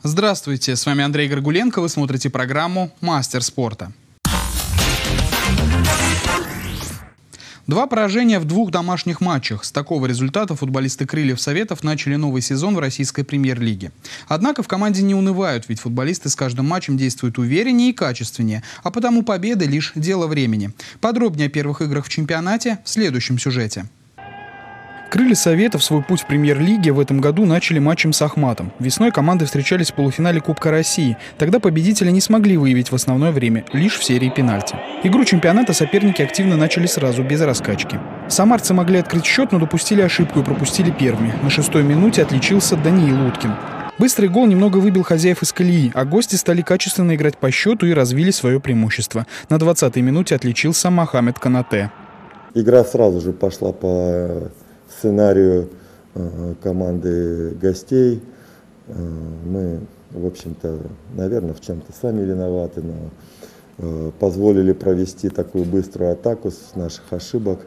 Здравствуйте, с вами Андрей Горгуленко, вы смотрите программу «Мастер спорта». 2 поражения в 2 домашних матчах. С такого результата футболисты «Крыльев Советов» начали новый сезон в российской премьер-лиге. Однако в команде не унывают, ведь футболисты с каждым матчем действуют увереннее и качественнее, а потому победы лишь дело времени. Подробнее о первых играх в чемпионате в следующем сюжете. «Крылья Советов» свой путь в премьер-лиге в этом году начали матчем с «Ахматом». Весной команды встречались в полуфинале Кубка России. Тогда победители не смогли выявить в основное время, лишь в серии пенальти. Игру чемпионата соперники активно начали сразу, без раскачки. Самарцы могли открыть счет, но допустили ошибку и пропустили первыми. На 6-й минуте отличился Даниил Уткин. Быстрый гол немного выбил хозяев из колеи, а гости стали качественно играть по счету и развили свое преимущество. На 20-й минуте отличился Мохаммед Канате. Игра сразу же пошла по сценарию команды гостей. Мы, в общем-то, наверное, в чем-то сами виноваты, но позволили провести такую быструю атаку с наших ошибок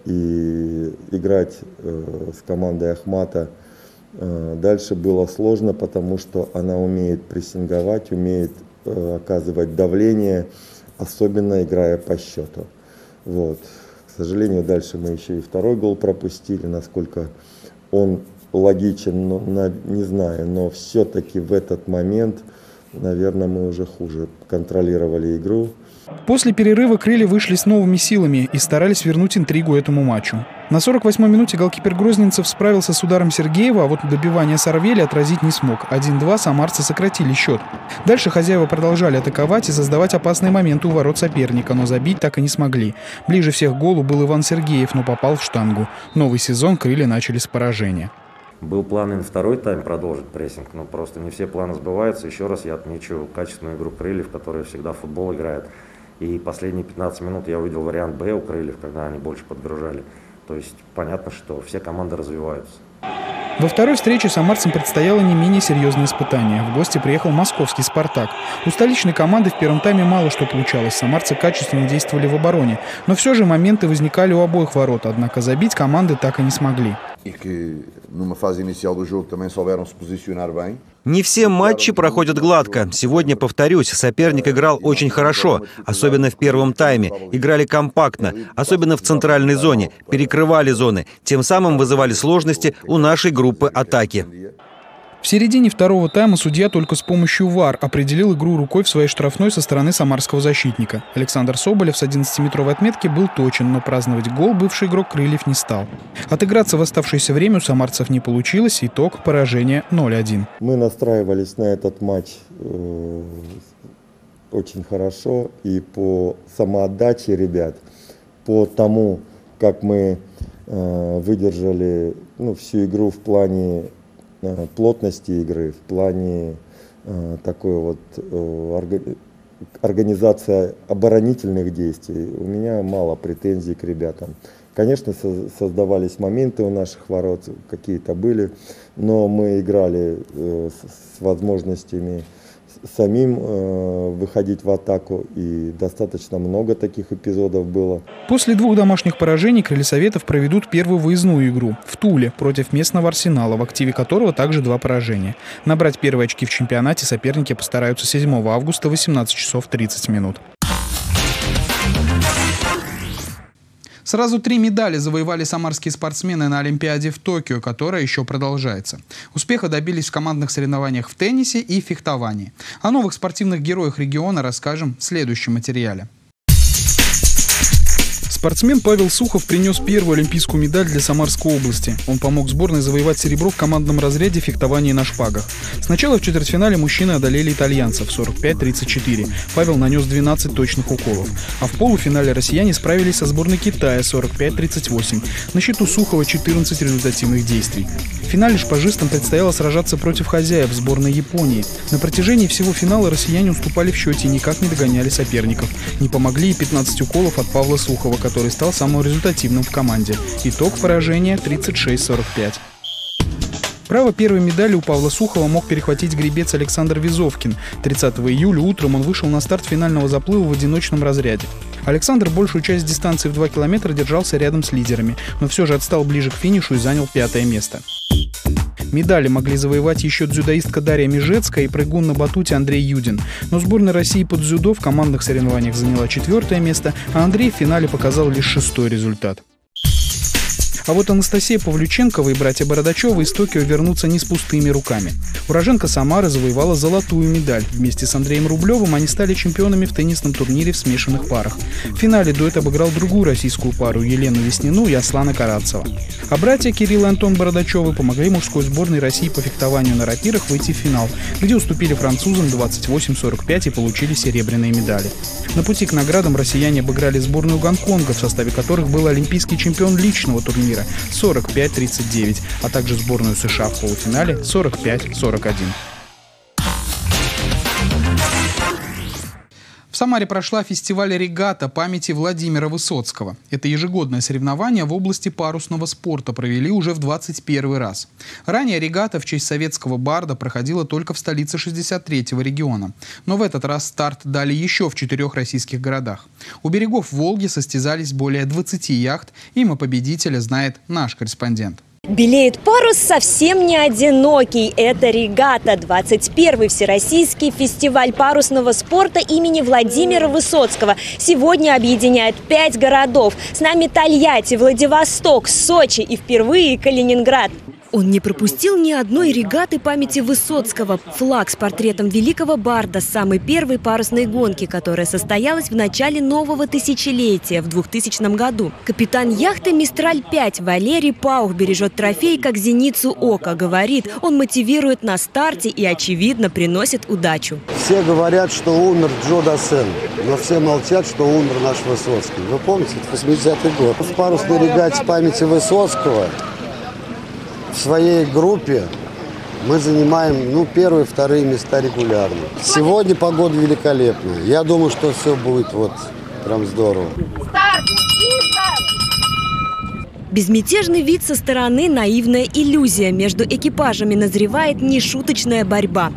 и играть с командой Ахмата. Дальше было сложно, потому что она умеет прессинговать, умеет оказывать давление, особенно играя по счету. Вот. К сожалению, дальше мы еще и второй гол пропустили, насколько он логичен, не знаю, но все-таки в этот момент, наверное, мы уже хуже контролировали игру. После перерыва «Крылья» вышли с новыми силами и старались вернуть интригу этому матчу. На 48-й минуте голкипер Грозненцев справился с ударом Сергеева, а вот добивание Сарвели отразить не смог. 1-2 самарцы сократили счет. Дальше хозяева продолжали атаковать и создавать опасные моменты у ворот соперника, но забить так и не смогли. Ближе всех к голу был Иван Сергеев, но попал в штангу. Новый сезон «Крылья» начали с поражения. Был план и на второй тайм продолжить прессинг, но просто не все планы сбываются. Еще раз я отмечу качественную игру «Крыльев», которые всегда в футбол играют. И последние 15 минут я увидел вариант «Б» у «Крыльев», когда они больше подгружали. То есть понятно, что все команды развиваются. Во второй встрече самарцам предстояло не менее серьезное испытание. В гости приехал московский «Спартак». У столичной команды в первом тайме мало что получалось. Самарцы качественно действовали в обороне. Но все же моменты возникали у обоих ворот. Однако забить команды так и не смогли. Не все матчи проходят гладко. Сегодня, повторюсь, соперник играл очень хорошо, особенно в первом тайме. Играли компактно, особенно в центральной зоне, перекрывали зоны, тем самым вызывали сложности у нашей группы атаки. В середине второго тайма судья только с помощью ВАР определил игру рукой в своей штрафной со стороны самарского защитника. Александр Соболев с 11-метровой отметки был точен, но праздновать гол бывший игрок «Крыльев» не стал. Отыграться в оставшееся время у самарцев не получилось, итог поражения 0-1. Мы настраивались на этот матч очень хорошо и по самоотдаче ребят, по тому, как мы выдержали всю игру в плане плотности игры, в плане такой вот организации оборонительных действий. У меня мало претензий к ребятам. Конечно, создавались моменты у наших ворот, какие-то были, но мы играли с возможностями самим выходить в атаку, и достаточно много таких эпизодов было. После 2 домашних поражений «Крылья Советов» проведут первую выездную игру в Туле против местного «Арсенала», в активе которого также 2 поражения. Набрать первые очки в чемпионате соперники постараются 7 августа в 18 часов 30 минут. Сразу 3 медали завоевали самарские спортсмены на Олимпиаде в Токио, которая еще продолжается. Успеха добились в командных соревнованиях в теннисе и фехтовании. О новых спортивных героях региона расскажем в следующем материале. Спортсмен Павел Сухов принес первую олимпийскую медаль для Самарской области. Он помог сборной завоевать серебро в командном разряде фехтования на шпагах. Сначала в четвертьфинале мужчины одолели итальянцев 45-34. Павел нанес 12 точных уколов. А в полуфинале россияне справились со сборной Китая 45-38. На счету Сухова 14 результативных действий. В финале шпажистам предстояло сражаться против хозяев сборной Японии. На протяжении всего финала россияне уступали в счете и никак не догоняли соперников. Не помогли и 15 уколов от Павла Сухова, который стал самым результативным в команде. Итог поражения 36-45. Право первой медали у Павла Сухова мог перехватить гребец Александр Визовкин. 30 июля утром он вышел на старт финального заплыва в одиночном разряде. Александр большую часть дистанции в 2 километра держался рядом с лидерами, но все же отстал ближе к финишу и занял 5-е место. Медали могли завоевать еще дзюдоистка Дарья Межецкая и прыгун на батуте Андрей Юдин. Но сборная России по дзюдо в командных соревнованиях заняла 4-е место, а Андрей в финале показал лишь 6-й результат. А вот Анастасия Павлюченкова и братья Бородачевы из Токио вернутся не с пустыми руками. Уроженка Самары завоевала золотую медаль. Вместе с Андреем Рублевым они стали чемпионами в теннисном турнире в смешанных парах. В финале дуэт обыграл другую российскую пару – Елену Веснину и Аслана Карацева. А братья Кирилл и Антон Бородачевы помогли мужской сборной России по фехтованию на рапирах выйти в финал, где уступили французам 28-45 и получили серебряные медали. На пути к наградам россияне обыграли сборную Гонконга, в составе которых был олимпийский чемпион личного турнира 45-39, а также сборную США в полуфинале 45-41. В Самаре прошла фестиваль «Регата» памяти Владимира Высоцкого. Это ежегодное соревнование в области парусного спорта провели уже в 21 раз. Ранее регата в честь советского барда проходила только в столице 63-го региона. Но в этот раз старт дали еще в 4 российских городах. У берегов Волги состязались более 20 яхт. Имя победителя знает наш корреспондент. Белеет парус совсем не одинокий. Это «Регата» – 21-й всероссийский фестиваль парусного спорта имени Владимира Высоцкого. Сегодня объединяет 5 городов. С нами Тольятти, Владивосток, Сочи и впервые Калининград. Он не пропустил ни одной регаты памяти Высоцкого. Флаг с портретом великого барда самой первой парусной гонки, которая состоялась в начале нового тысячелетия в 2000 году. Капитан яхты «Мистраль-5» Валерий Паух бережет трофей как зеницу ока. Говорит, он мотивирует на старте и, очевидно, приносит удачу. Все говорят, что умер Джо Дассен, но все молчат, что умер наш Высоцкий. Вы помните, это 80-й год. В парусной регате памяти Высоцкого в своей группе мы занимаем 1-е, 2-е места регулярно. Сегодня погода великолепная. Я думаю, что все будет прям здорово. Безмятежный вид со стороны – наивная иллюзия. Между экипажами назревает нешуточная борьба.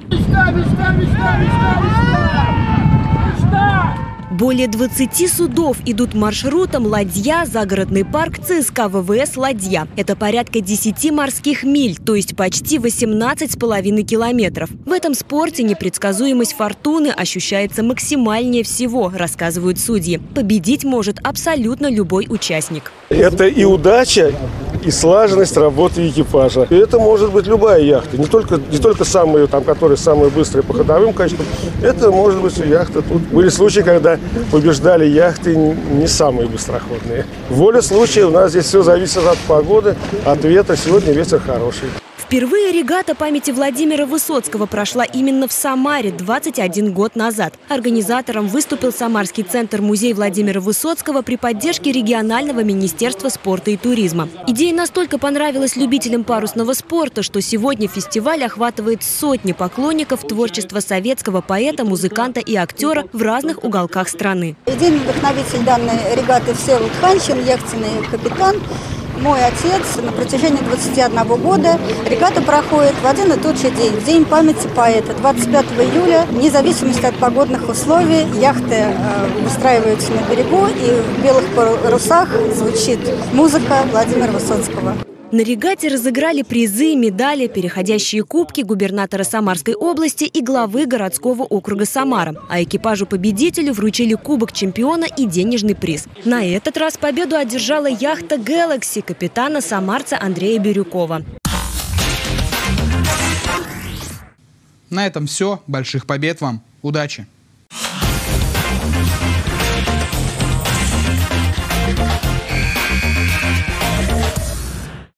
Более 20 судов идут маршрутом «Ладья», «Загородный парк», ЦСКА ВВС «Ладья». Это порядка 10 морских миль, то есть почти 18,5 километров. В этом спорте непредсказуемость фортуны ощущается максимальнее всего, рассказывают судьи. Победить может абсолютно любой участник. Это и удача, и слаженность работы экипажа. И это может быть любая яхта, не только самые, которые самые быстрые по ходовым качествам. Это может быть и яхта. Тут были случаи, когда побеждали яхты не самые быстроходные. Воля случая, у нас здесь все зависит от погоды, от ветра. Сегодня ветер хороший. Впервые регата памяти Владимира Высоцкого прошла именно в Самаре 21 год назад. Организатором выступил Самарский центр-музей Владимира Высоцкого при поддержке регионального министерства спорта и туризма. Идея настолько понравилась любителям парусного спорта, что сегодня фестиваль охватывает сотни поклонников творчества советского поэта, музыканта и актера в разных уголках страны. Идейный вдохновитель данной регаты Всеволод Ханчин, яхтенный капитан. Мой отец на протяжении 21 года. Регата проходит в один и тот же день, в день памяти поэта. 25 июля, вне зависимости от погодных условий, яхты выстраиваются на берегу, и в белых парусах звучит музыка Владимира Высоцкого. На регате разыграли призы, медали, переходящие кубки губернатора Самарской области и главы городского округа Самара. А экипажу-победителю вручили кубок чемпиона и денежный приз. На этот раз победу одержала яхта «Galaxy» капитана самарца Андрея Бирюкова. На этом все. Больших побед вам. Удачи!